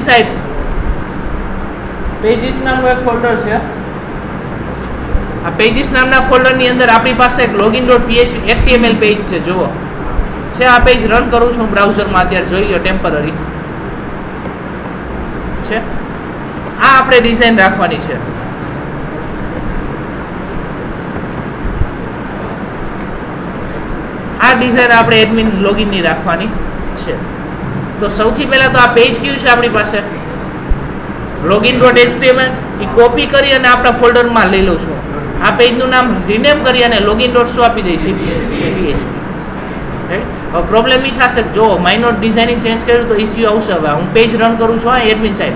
Side pages નામનું એક folder છે. આ પેજીસ નામના ફોલ્ડરની અંદર આપણી પાસે એક login.php HTML પેજ છે. જુઓ છે આ પેજ રન કરું છું બ્રાઉઝરમાં અત્યારે, જોઈ લો ટેમ્પરરી છે. આ આપણે ડિઝાઇન રાખવાની છે. આ ડિઝાઇન આપણે એડમિન લોગિન ની રાખવાની છે. તો સૌથી પહેલા તો આ પેજ કયું છે આપણી પાસે login.html, એ કોપી કરી અને આપણા ફોલ્ડરમાં લઈ લઉં છું. આ પેજનું નામ રિનેમ કરી અને login. શું આપી દઈશું PHP. પ્રોબ્લેમ એ થશે જો માઇનોર ડિઝાઇનિંગ ચેન્જ કર્યું તો ઇસ્યુ આવશે. હવે હું પેજ રન કરું છું એડમિન સાઇડ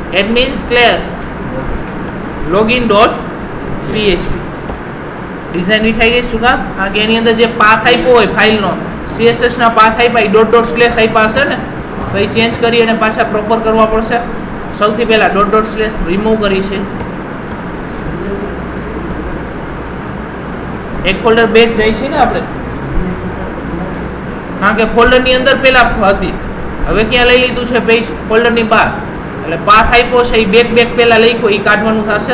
admin/login.php ડિઝાઇન વિખાઈ ગઈ. શું કામ? કારણ કે એની અંદર જે પાથ આપ્યો હોય ફાઇલનો CSS ના પાથ આપ્યા એ ડોટ ડોટ સ્લેશ આપ્યા હશે ને, તો એ ચેન્જ કરી અને પાછા પ્રોપર કરવા પડશે. સૌથી પહેલા ડોટ ડોટ સ્લેશ રિમૂવ કરી છે. એક ફોલ્ડર બેક જાય છે ને આપણે, કારણ કે ફોલ્ડરની અંદર પહેલા હતી, હવે ક્યાં લઈ લીધું છે પેજ ફોલ્ડરની બહાર. એટલે પાથ આપ્યો છે એ બેક પહેલા લખ્યો એ કાઢવાનું થશે.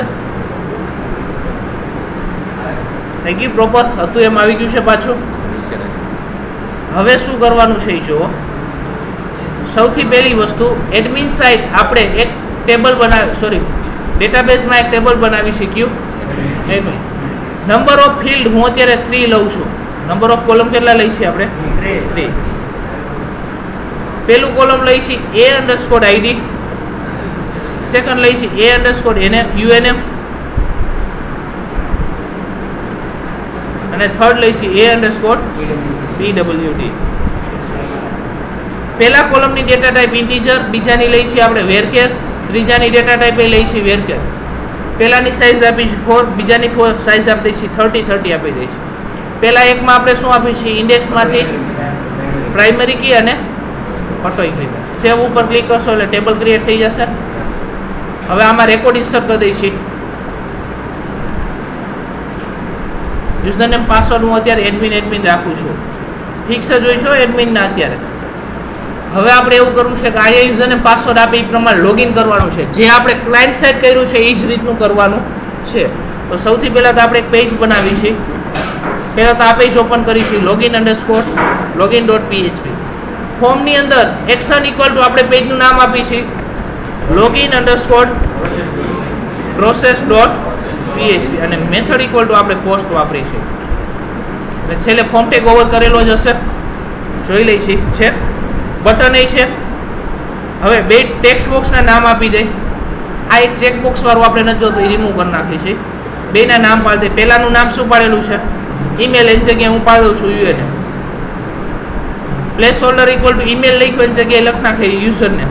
થઈ ગયું પ્રોપર હતું એમ આવી ગયું છે પાછું. હવે શું કરવાનું છે એ જુઓ. સૌથી પહેલી વસ્તુ એડમિન સાઇટ આપણે એક ટેબલ ડેટાબેઝમાં એક ટેબલ બનાવી શીખ્યું. એડમિન નંબર ઓફ ફિલ્ડ હું અત્યારે 3 લઉં છું. નંબર ઓફ કોલમ કેટલા લઈ છે આપણે? 3. પહેલું કોલમ લઈ છે a_id, સેકન્ડ લઈ છે a_unm અને થર્ડ લઈ છે a_pwd. પહેલા કોલમની ડેટા ટાઈપ ઇન્ટીજર, બીજાની લઈ છે આપણે વેરકેર, ત્રીજાની ડેટા ટાઈપ એ લઈ છે વેરકેર. પહેલાની સાઇઝ આપી છે 4, બીજાની સાઇઝ આપી છે 30 આપી દઈ છે. પહેલા એકમાં આપણે શું આપ્યું છે ઇન્ડેક્સમાંથી પ્રાઇમરી કી અને ઓટો ઇન્ક્રીમેન્ટ. સેવ ઉપર ક્લિક કરશો એટલે ટેબલ ક્રિએટ થઈ જશે. હવે આમાં રેકોર્ડ ઇન્સર્ટ કરી દઈશું. યુઝરનેમ પાસવર્ડ હું અત્યારે એડમિન રાખું છું. ફિક્સ જ હોય છે એડમિનના અત્યારે. હવે આપણે એવું કરવું છે કે આ યુઝરનેમ પાસવર્ડ આપે એ પ્રમાણે લોગિન કરવાનું છે. જે આપણે ક્લાયન્ટ સાઇડ કર્યું છે એ જ રીતનું કરવાનું છે. તો સૌથી પહેલાં તો આપણે એક પેજ બનાવી છે. પહેલાં તો આ પેજ ઓપન કરીશું login_login.php. ફોર્મની અંદર એક્શન ઇક્વલ ટુ આપણે પેજનું નામ આપીશું login_process.php અને મેથડ ઇક્વલ ટુ આપણે પોસ્ટ વાપરીશું. અને છેલ્લે ફોર્મ ટેગ ઓવર કરેલો જ હશે, જોઈ લઈશું છે. બટન એ છે. હવે બે ટેક્સ્ટ બોક્સના નામ આપી દે. આ એક ચેક બોક્સ વાળું આપણે નથી જોતું, એ રિમૂવ કરી નાખીશું. બેના નામ પાડી દે. પહેલાનું નામ શું પાડેલું છે? ઈમેલ, એની જગ્યાએ હું પાડી દઉં છું UNM. Placeholder equal to email લખ્યું એની જગ્યાએ લખ નાખે યુઝરને.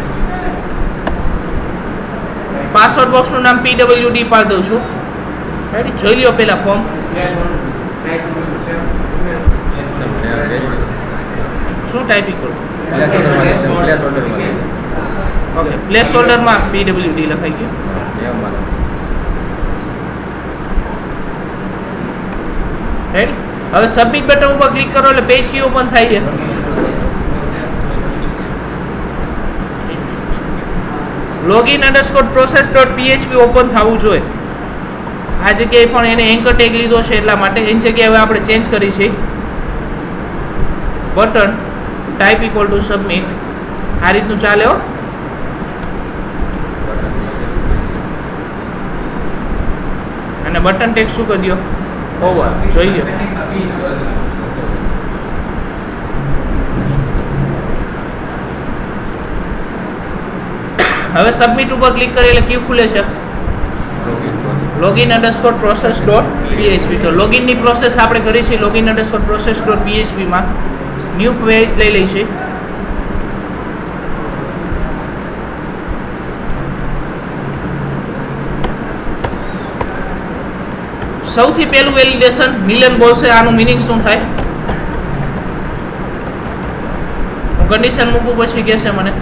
પાસવર્ડ બોક્સનું નામ PWD પાડી દઉં છું. રેડી? જોઈ લ્યો પહેલા ફોર્મ. શું ટાઈપિંગ કરું? ઓકે, પ્લેસ હોલ્ડરમાં PWD લખાઈ ગયું. રેડી? હવે સબમિટ બટન ઉપર ક્લિક કરો એટલે પેજ કી ઓપન થાય છે. login_process.php ઓપન થવું જોઈએ. આ જગ્યાએ પણ એને એન્કર ટેગ લીધો છે એટલા માટે એની જગ્યાએ હવે આપણે ચેન્જ કરી છે. Button type equal to submit. આ રીતનું ચાલે હો. અને બટન ટેગ શું કરી દો? ઓવર. જોઈ લો. હવે સબમિટ ઉપર ક્લિક કરી એટલે ક્યુ ખુલે છે login_process.php. તો લોગિનની પ્રોસેસ આપણે કરી છે login_process.php માં. ન્યૂ પેજ લઈ લઈશું. સૌથી પહેલું વેલિડેશન મિલન બોલશે. આનું મિનિંગ શું થાય? હું કન્ડિશન મૂકું પછી કહેશે મને.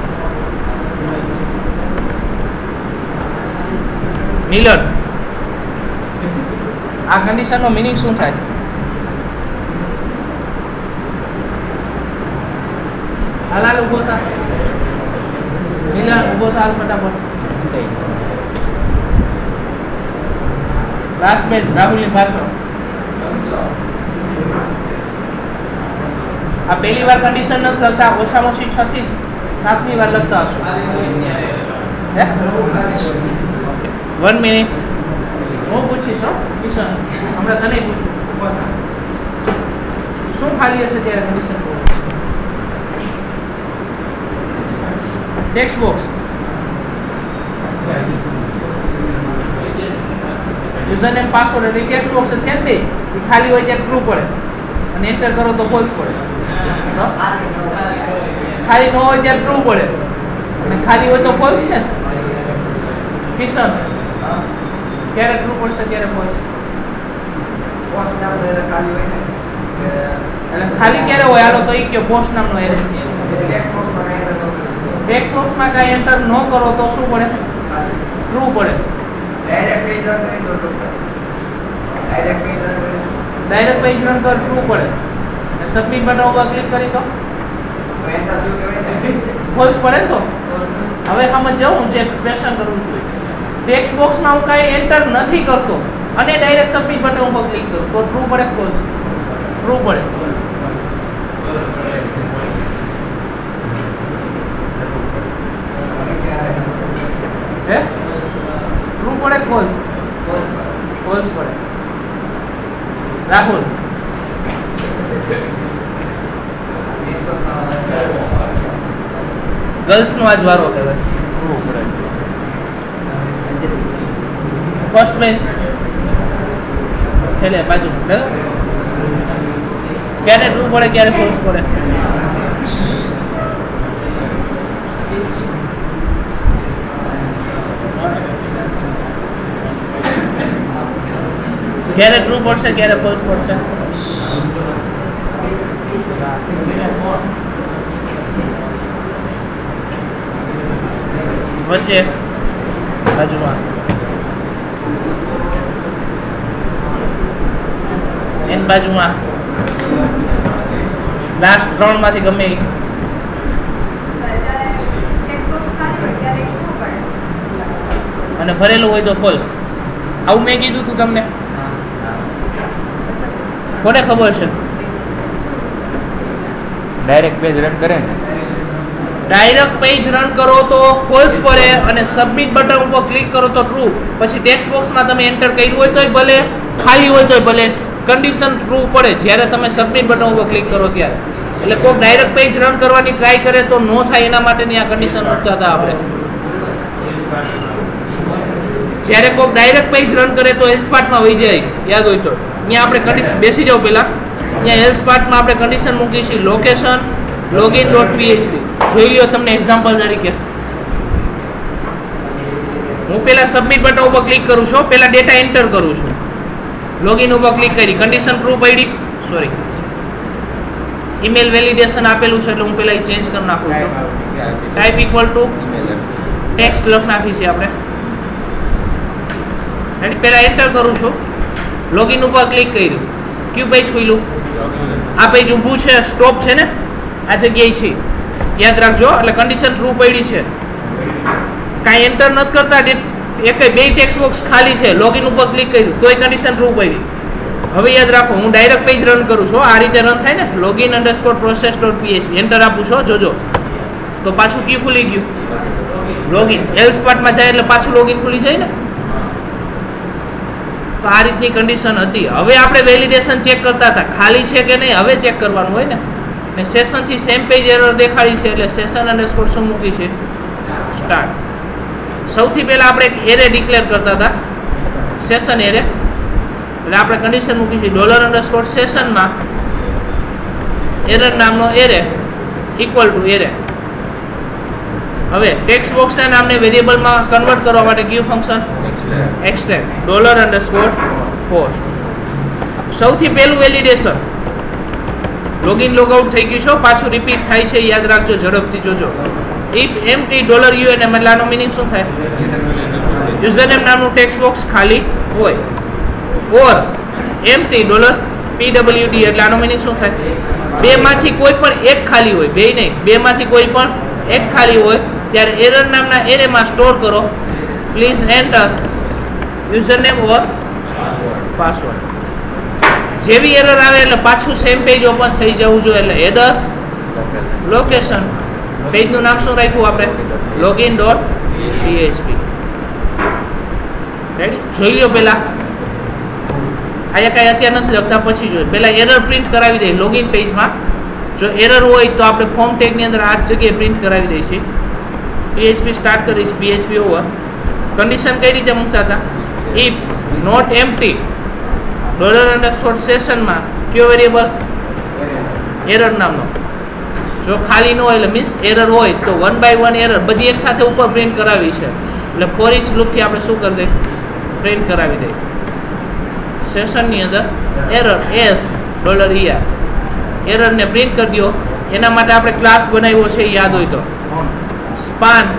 મિલન, આ કન્ડિશનનો મિનિંગ શું થાય? હાલાલ ઉભો થા. મિલન ઉભો થાલ ફટાફટ. લાસ્ટ બેન્ચ રાહુલની પાછળ. આ પહેલી વાર કન્ડિશન ન કરતા ઓછામાં ઓછી 6 થી 7મી વાર લખતા હશો. હે 1 મિનિટ હું પૂછીશ કિશન હમણાં તને પૂછું શું ખાલી હશે ત્યારે condition text box user name password એટલે ટેક્સ્ટ બોક્સ છે ને એ ખાલી હોય ત્યારે ટ્રુ પડે અને એન્ટર કરો તો ફોલ્સ પડે. ખાલી ન હોય ત્યારે ટ્રુ પડે અને ખાલી હોય તો ફોલ્સ ને. કિશન ક્યારે ટ્રુ પડશે ક્યારે ફોલ્સ? એટલે ખાલી ક્યારે હોય હાલો તો એ કે પોસ્ટ નામનો એરે ટેક્સ્ટ બોક્સમાં કાંઈ એન્ટર ન કરો તો શું પડે? ટ્રુ પડે. ડાયરેક્ટ પેજ રન કર ટ્રુ પડે. સબમિટ બટન ઉપર ક્લિક કરી તો ફોલ્સ પડે ને. તો હવે સમજ હું જે ક્વેશ્ચન કરું છું ટેક્સ્ટ બોક્સમાં હું કાંઈ એન્ટર નથી કરતો અને ડાયરેક્ટ સબમિટ બટન ઉપર ક્લિક કરું તો ટ્રુ પડે ફોલ્સ? ટ્રુ પડે. હે ટ્રુ પડે ફોલ્સ? ફોલ્સ પડે. રાહુલ ગર્લ્સ નો આજ વારો કહેવાય. ફર્સ્ટ બેન્ચ છેલ્લે બાજુ ક્યારે ટ્રુ પડે ક્યારે ફોલ્સ પડે? ક્યારે ટ્રુ પડશે ક્યારે ફોલ્સ પડશે? વચ્ચે બાજુમાં એની બાજુમાં લાસ્ટ 3 માંથી ગમે એ. અને ભરેલું હોય તો ફોલ્સ. આવું મેં કીધું તું તમને કોને ખબર છે? ડાયરેક્ટ પેજ રન કરે ને ડાયરેક્ટ પેજ રન કરો તો ફોલ્સ પડે અને સબમિટ બટન ઉપર ક્લિક કરો તો ટ્રુ. પછી ટેક્સ્ટ બોક્સમાં તમે એન્ટર કર્યું હોય તોય ભલે ખાલી હોય તોય ભલે કન્ડિશન ટ્રુ પડે જ્યારે તમે સબમિટ બટન ઉપર ક્લિક કરો ત્યારે. એટલે કોઈ ડાયરેક્ટ પેજ રન કરવાની ટ્રાય કરે તો નો થાય એના માટેની આ કન્ડિશન મૂકતા હતા આપણે. જ્યારે કોઈ ડાયરેક્ટ પેજ રન કરે તો એલ્સ પાર્ટમાં વહી જાય યાદ હોય તો અહીંયા આપણે કન્ડિશન બેસી જાવ પહેલા અહીંયા એલ્સ પાર્ટમાં આપણે કન્ડિશન મૂકી છે લોકેશન login.php જોઈ લ્યો તમને એક્ઝામ્પલ તરીકે. હું પહેલા સબમિટ બટન ઉપર ક્લિક કરું છું પહેલા ડેટા એન્ટર કરું છું લોગિન ઉપર ક્લિક કરી કન્ડિશન ટ્રુ પડી સોરી ઈમેલ વેલિડેશન આપેલું છે એટલે હું પહેલા ચેન્જ કરી નાખું છું. ટાઈપ ઇક્વલ ટુ ટેક્સ્ટ લખ નાખી છે આપણે રેડી. પહેલા એન્ટર કરું છું લોગિન ઉપર ક્લિક કર્યું કયું પેજ ખુલ્યું? આ પેજ ઊભું છે સ્ટોપ છે ને આ જગ્યાએ છે યાદ રાખજો. એટલે કન્ડિશન ટ્રુ પડી છે કાંઈ એન્ટર નથી કરતા એક બે ટેક્સ્ટ બોક્સ ખાલી છે લોગિન ઉપર ક્લિક કર્યું તોય કન્ડિશન ટ્રુ પડી. હવે યાદ રાખો હું ડાયરેક્ટ પેજ રન કરું છું આ રીતે રન થાય ને login_process.php એન્ટર આપું છું જોજો તો પાછું કયું ખુલી ગયું? લોગિન. એલ્સ પાર્ટમાં જાય એટલે પાછું લોગિન ખુલી જાય ને. તો આ રીતની કન્ડિશન હતી. હવે આપણે વેલિડેશન ચેક કરતા હતા ખાલી છે કે નહીં હવે ચેક કરવાનું હોય ને. ને સેશનથી સેમ પેજ એરર દેખાડી છે એટલે session_શું મૂકી છે સ્ટાર્ટ. સૌથી પહેલાં આપણે એક એરે ડિક્લેર કરતા હતા સેશન એરે એટલે આપણે કન્ડિશન મૂકી છે $_sessionમાં એરર નામનો એરે ઇક્વલ ટુ એરે. હવે ટેક્સ્ટ બોક્સના નામને વેરિયેબલમાં કન્વર્ટ કરવા માટે કયું ફંક્શન? Extend $_post. સૌથી પહેલું વેલિડેશન લોગિન લોગઆઉટ થઈ ગયું છે પાછું રિપીટ થાય છે યાદ રાખજો ઝડપથી જોજો. ઇફ empty $unm એટલે આનો મીનિંગ શું થાય? યુઝરનેમ નામનું ટેક્સ્ટ બોક્સ ખાલી હોય ઓર empty $pwd એટલે આનો મીનિંગ શું થાય? બેમાંથી કોઈ પણ એક ખાલી હોય બે નહીં બેમાંથી કોઈ પણ એક ખાલી હોય ત્યારે એરર નામના એરેમાં સ્ટોર કરો please enter username or password. જેવી એરર આવે એટલે પાછું સેમ પેજ ઓપન થઈ જવું જોઈએ. એટલે હેડર લોકેશન પેજનું નામ શું રાખ્યું આપણે? login.php. રેડી? જોઈ લ્યો પહેલા. અહીંયા કાંઈ અત્યારે નથી લખતા, પછી જોઈએ. પહેલા એરર પ્રિન્ટ કરાવી દઈએ લોગિન પેજમાં. જો એરર હોય તો આપણે ફોર્મ ટેગની અંદર આ જગ્યાએ પ્રિન્ટ કરાવી દઈએ છીએ. PHP સ્ટાર્ટ કરીશ. PHP over. કન્ડિશન કઈ રીતે મૂકતા હતા? ઇફ નોટ એમ્પ્ટી $_sessionમાં કયો વેરિયેબલ? એરર નામનો. જો ખાલી ન હોય એટલે મીન્સ એરર હોય તો 1 by 1 એરર બધી એક સાથે ઉપર પ્રિન્ટ કરાવી છે. એટલે ફોર ઇચ લૂપથી આપણે શું કરી દઈએ? પ્રિન્ટ કરાવી દઈએ. સેશનની અંદર એરર એસ $er એરરને પ્રિન્ટ કરી દો. એના માટે આપણે ક્લાસ બનાવ્યો છે, યાદ હોય તો span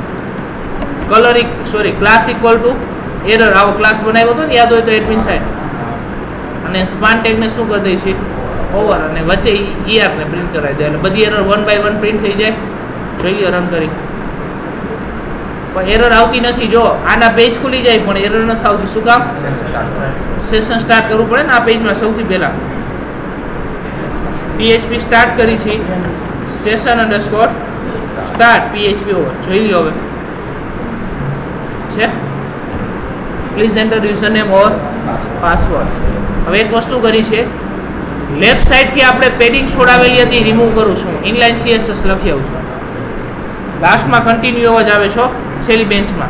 class equal to error આવો ક્લાસ બનાવ્યો હતો ને, યાદ હોય તો એડમિન સાઇડ. અને સ્પાન ટેગને શું કરી દઈએ છીએ? ઓવર. અને વચ્ચે ને પ્રિન્ટ કરાવી દે એટલે બધી એરર 1 by 1 પ્રિન્ટ થઈ જાય. જોઈએ રન કરી. પણ એરર આવતી નથી. જો આના પેજ ખુલી જાય પણ એરર નથી આવતી. શું કામ? સેશન સ્ટાર્ટ કરવું પડે ને આ પેજમાં સૌથી પહેલા. PHP સ્ટાર્ટ કરી છે session_start PHP ઓવર. જોઈ લ્યો હવે છે. Please enter username or password. હવે એક વસ્તુ કરી છે, લેફ્ટ સાઈડથી આપણે પેડિંગ છોડાવેલી હતી રિમૂવ કરું છું. ઇનલાઇન CSS લખી આવું છું. લાસ્ટમાં કન્ટિન્યુ અવાજ આવે છો છેલ્લી બેન્ચમાં.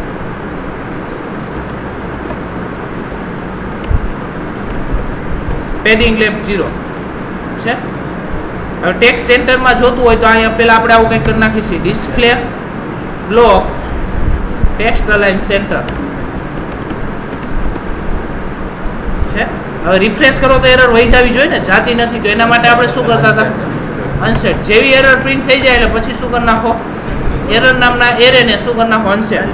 પેડિંગ લેફ્ટ 0 છે. હવે ટેક્સ્ટ સેન્ટરમાં જોતું હોય તો અહીંયા પહેલા આપણે આવું કંઈક કરી નાખીશું. Display block text align centre છે. હવે રિફ્રેશ કરો તો એરર વહી જવી જોઈએ ને, જાતી નથી. તો એના માટે આપણે શું કરતા હતા? અનસેટ. જેવી એરર પ્રિન્ટ થઈ જાય એટલે પછી શું કરી નાખો? એરર નામના એરેને શું કરી નાખો? અનસેટ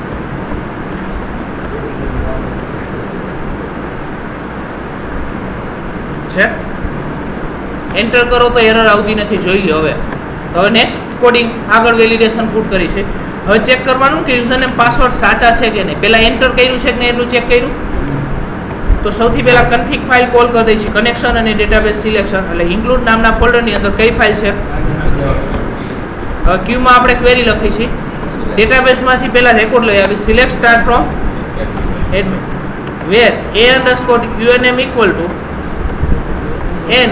છે. એન્ટર કરો તો એરર આવતી નથી. જોઈ લો હવે. હવે નેક્સ્ટ કોડિંગ આગળ વેલિડેશન પુટ કરી છે. હવે ચેક કરવાનું કે યુઝરનેમ પાસવર્ડ સાચા છે કે નહીં. પહેલા એન્ટર કર્યું છે કે નહીં એટલું ચેક કર્યું. તો સૌથી પહેલા કન્ફિગ ફાઇલ કોલ કરી દઈશું. કનેક્શન અને ડેટાબેઝ સિલેક્શન. એટલે ઇન્ક્લુડ નામના ફોલ્ડરની અંદર કઈ ફાઇલ છે? હવે ક્યુમાં આપણે ક્વેરી લખી છે. ડેટાબેઝમાંથી પહેલા રેકોર્ડ લઈ આવી. Select start from admin where a_unm equal to n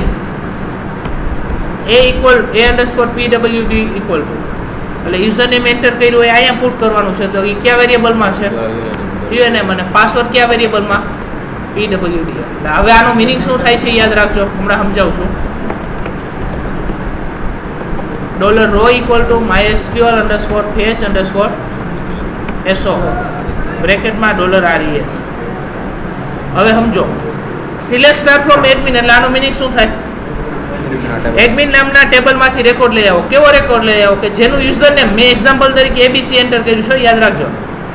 a_pwd equal to. એટલે યુઝરનેમ એન્ટર કર્યું હોય અહીંયા પુટ કરવાનું છે. તો એ કયા વેરિયેબલમાં છે? unm. અને પાસવર્ડ કયા વેરિયેબલમાં? pwd. એટલે હવે આનો મિનિંગ શું થાય છે યાદ રાખજો, હમણાં સમજાવું છું. $row ઇક્વલ ટુ mysql_fetch_so બ્રેકેટમાં $res. હવે સમજો સિલેક્ટ સ્ટાર ફ્રોમ એડમિન એટલે આનો મિનિંગ શું થાય? એડમિન નામના ટેબલમાંથી રેકોર્ડ લઈ આવો. કેવો રેકોર્ડ લઈ આવો? કે જેનું યુઝરનેમ મેં એક્ઝામ્પલ તરીકે ABC એન્ટર કર્યું છે, યાદ રાખજો.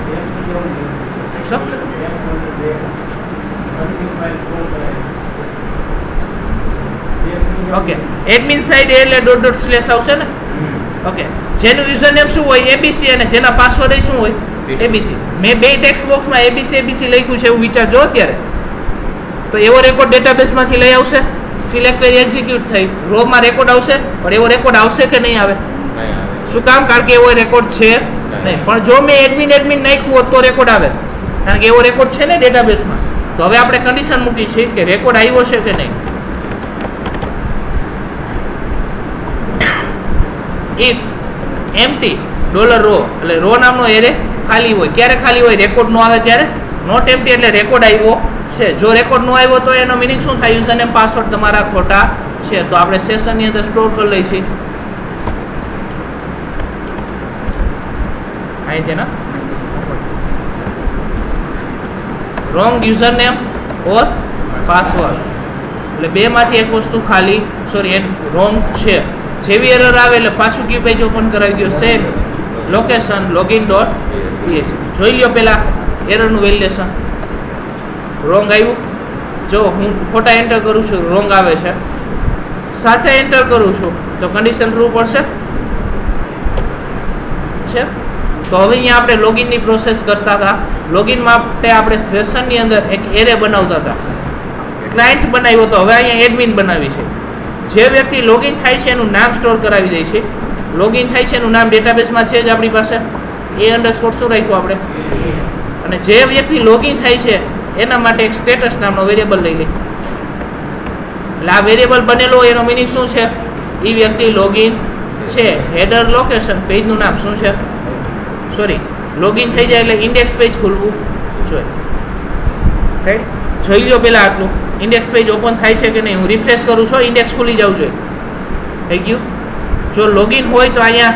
ઓકે. એડમિન સાઇડ એટલે .. આવશે ને. ઓકે. જેનું યુઝરનેમ શું હોય? ABC. અને જેના પાસવર્ડ શું હોય? ABC. મેં બે ટેક્સ્ટ બોક્સમાં ABC લખ્યું છે એવું વિચારજો અત્યારે. તો એવો રેકોર્ડ ડેટાબેઝમાંથી લઈ આવશે. સિલેક્ટ કરી એક્ઝિક્યુટ થઈ રોમાં રેકોર્ડ આવશે. પણ એવો રેકોર્ડ આવશે કે નહીં આવે? શું કામ? કારણ કે એવો રેકોર્ડ છે નહીં. પણ જો મેં એડમિન નાખ્યું હોત તો રેકોર્ડ આવે, કારણ કે એવો રેકોર્ડ છે ને ડેટાબેઝમાં. તો હવે આપણે કન્ડિશન મૂકી છે કે રેકોર્ડ આવ્યો છે કે નહીં. ઇફ એમ્પ્ટી $row એટલે રો નામનો એરે ખાલી હોય. ક્યારે ખાલી હોય? રેકોર્ડ નો આવે ત્યારે. નોટ એમ્પ્ટી એટલે રેકોર્ડ આવ્યો છે. જો રેકોર્ડ નો આવ્યો તો એનો મિનિંગ શું થાય? યુઝરનેમ પાસવર્ડ તમારા ખોટા છે. તો આપણે સેશનની અંદર સ્ટોર કરી લઈશું. અહીંથી ના રોંગ યુઝરનેમ ઓર પાસવર્ડ એટલે બેમાંથી એક વસ્તુ ખાલી રોંગ છે. જેવી એરર આવે એટલે પાછું ક્યુ પેજ ઓપન કરાવી દો. Same location login.php. જોઈ લો પહેલા એરરનું વેલિડેશન. રોંગ આવ્યું. જો હું ખોટા એન્ટર કરું છું રોંગ આવે છે. સાચા એન્ટર કરું છું તો કન્ડિશન ટ્રુ પડશે. છે. તો હવે અહીંયા આપણે લોગિનની પ્રોસેસ કરતા હતા. લોગિન માટે આપણે સેશનની અંદર એક એરે બનાવતા હતા. ક્લાયન્ટ બનાવ્યો તો હવે અહીંયા એડમિન બનાવી છે. જે વ્યક્તિ લોગિન થાય છે એનું નામ સ્ટોર કરાવી દે છે. લોગિન થાય છે એનું નામ ડેટાબેઝમાં છે જ આપણી પાસે, એ અંડરસ્કોર શું રાખ્યું આપણે, અને જે વ્યક્તિ લોગિન થાય છે એના માટે એક સ્ટેટસ નામનો વેરિયેબલ લઈ લે. એટલે આ વેરિયેબલ બનેલો એનો મિનિંગ શું છે, એ વ્યક્તિ લોગિન છે. હેડર લોકેશન પેજનું નામ શું છે, સોરી લોગિન થઈ જાય એટલે ઇન્ડેક્સ પેજ ખુલવું જોઈએ. રાઈટ, જોઈ લો પહેલાં આટલું ઇન્ડેક્સ પેજ ઓપન થાય છે કે નહીં. હું રિફ્રેશ કરું છું, ઇન્ડેક્સ ખુલી જવું જોઈએ. થઈ ગયું. જો લોગિન હોય તો અહીંયા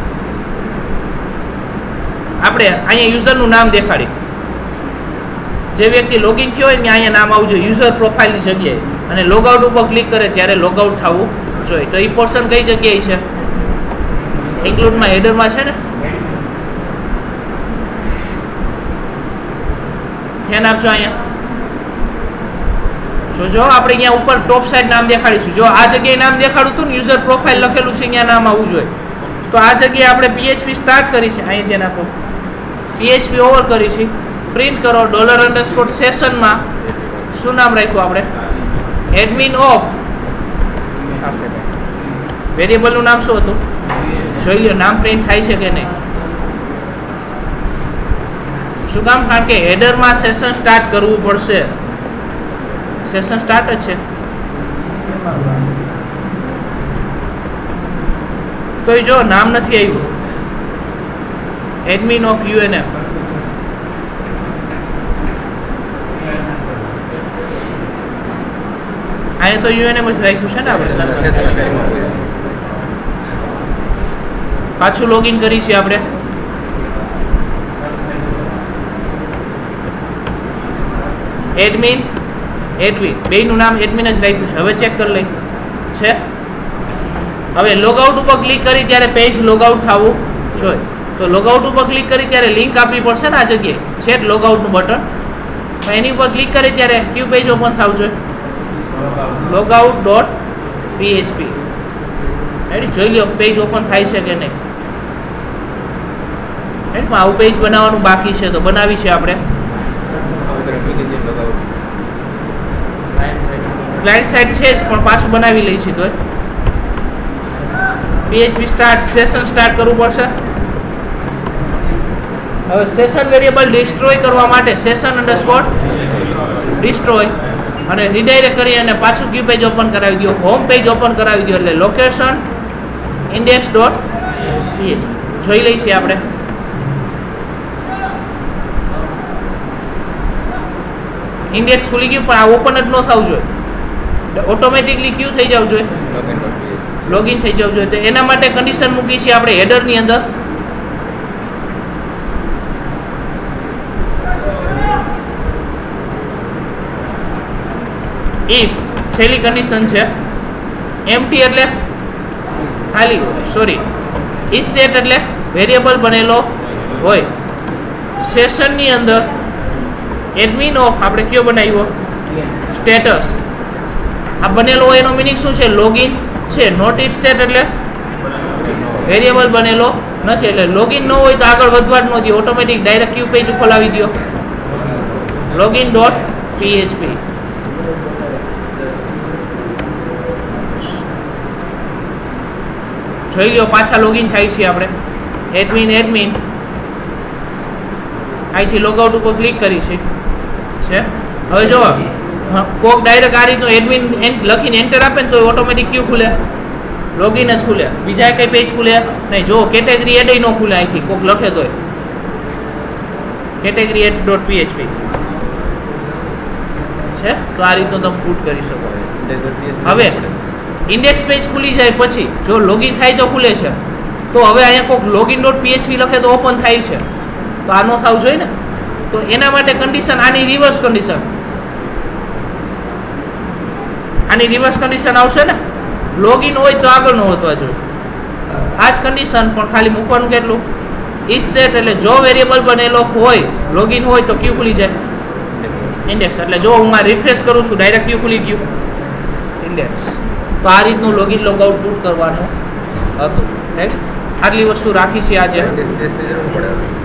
આપણે યુઝરનું નામ દેખાડી. જે વ્યક્તિ લોગિન થયો હોય ને અહીંયા નામ આવવું જોઈએ યુઝર પ્રોફાઇલની જગ્યાએ, અને લોગઆઉટ ઉપર ક્લિક કરે ત્યારે લોગઆઉટ થવું જોઈએ. તો એ પોર્શન કઈ જગ્યાએ છે, ઇન્ક્લુડમાં હેડરમાં છે ને. ધ્યાન આપજો. અહીંયા જો આપણે અહીંયા ઉપર ટોપ સાઈડ નામ દેખાડીશું. જો આ જગ્યાએ નામ દેખાડું હતું ને યુઝર પ્રોફાઇલ લખેલું છે, અહીંયા નામ આવવું જોઈએ. તો આ જગ્યાએ આપણે PHP સ્ટાર્ટ કરી છે. અહીં ધ્યાન આપો, PHP ઓવર કરી છે. પ્રિન્ટ કરો $_sessionમાં શું નામ રાખ્યું આપણે, એડમિન ઓફ. વેરિયેબલનું નામ શું હતું જોઈ લો. નામ પ્રિન્ટ થાય છે કે નહીં. શું કામ, કારણ કે હેડરમાં સેશન સ્ટાર્ટ કરવું પડશે. સેશન સ્ટાર્ટ જ છે તો જો નામ નથી આવ્યું, એડમિન ઓફ UNM. અહીંયા તો UNM જ રાખ્યું છે ને આપણે. પાછું લોગિન કરી છે આપણે. એડમિન બેયનું નામ એડમિન જ રાખ્યું છે. હવે ચેક કરી લઈ છે. હવે લોગઆઉટ ઉપર ક્લિક કરી ત્યારે પેજ લોગઆઉટ થવું જોઈએ. તો લોગઆઉટ ઉપર ક્લિક કરી ત્યારે લિંક આપવી પડશે ને આ જગ્યાએ છે લોગઆઉટનું બટન. તો એની ઉપર ક્લિક કરી ત્યારે કયું પેજ ઓપન થવું જોઈએ, logout.php. રાઈટ, જોઈ લો પેજ ઓપન થાય છે કે નહીં. રાઈટ, આવું પેજ બનાવવાનું બાકી છે તો બનાવી છે આપણે. ક્લાયન્ટ સાઇડ છે જ પણ પાછું બનાવી લઈશું. તો PHP સ્ટાર્ટ સેશન સ્ટાર્ટ કરવું પડશે. હવે સેશન વેરિયેબલ ડિસ્ટ્રોય કરવા માટે સેશન અંડરસ્કોર ડિસ્ટ્રોય અને રીડાયરેક્ટ કરી અને પાછું ક્યુ પેજ ઓપન કરાવી દો, હોમ પેજ ઓપન કરાવી દો. એટલે લોકેશન index.php જોઈ લઈએ છીએ આપણે. ઇન્ડેક્સ ખુલી ગયું પણ આ ઓપન જ ન થવું જોઈએ, ઓટોમેટિકલી ક્યુ થઈ જવું જોઈએ, લોગિન થઈ જવું જોઈએ. તો એના માટે કન્ડિશન મૂકી છે આપણે હેડરની અંદર. ઇફ છેલ્લી કન્ડિશન છે એમ્પ્ટી એટલે ખાલી, સોરી ઇફ સેટ એટલે વેરિયેબલ બનેલો હોય. સેશનની અંદર એડમિન ઓફ આપણે કયો બનાવ્યો, સ્ટેટસ. આ બનેલો હોય એનો મિનિંગ શું છે, લોગિન છે. નોટ ઇફ સેટ એટલે વેરિયેબલ બનેલો નથી. એટલે લોગિન ન હોય તો આગળ વધવા જ નથી, ઓટોમેટિક ડાયરેક્ટ ક્યુ પેજ ખોલાવી દો, login.php. જોઈ લો પાછા લોગિન થાય છે આપણે. એડમિન અહીંથી લોગઆઉટ ઉપર ક્લિક કરી છે. હવે જો કોક ડાયરેક્ટ આ રીતનું એડમિન લખીને એન્ટર આપે ને તો ઓટોમેટિક ક્યુ ખુલે, લોગિન જ ખુલે, બીજા કઈ પેજ ખુલે નહીં. જો કેટેગરી એડ ન ખુલે અહીંથી કોક લખે તો કેટેગરી એડ.php છે. તો આ રીતનું તમે પુટ કરી શકો. હવે ઇન્ડેક્સ પેજ ખુલી જાય પછી જો લોગિન થાય તો ખુલે છે. તો હવે અહીંયા કોક login.php લખે તો ઓપન થાય છે. તો આ ન થવું જોઈએ ને. તો એના માટે કન્ડિશન આની રિવર્સ કન્ડિશન, આની રિવર્સ કન્ડિશન આવશે ને. લોગિન હોય તો આગળ ન હોતવા જોઈએ. આ જ કન્ડિશન પણ ખાલી મૂકવાનું કેટલું, ઇફ સેટ એટલે જો વેરિયેબલ બનેલો હોય, લોગિન હોય તો ક્યુ ખુલી જાય, ઇન્ડેક્સ. એટલે જો હું રિફ્રેશ કરું છું ડાયરેક્ટ ક્યુ ખુલી ગયું, ઇન્ડેક્સ. તો આ રીતનું લોગિન લોગઆઉટ પુટ કરવાનું હતું. રાઈટ. આટલી વસ્તુ રાખી છે આજે. સ્પેસની જરૂર પડે હવે.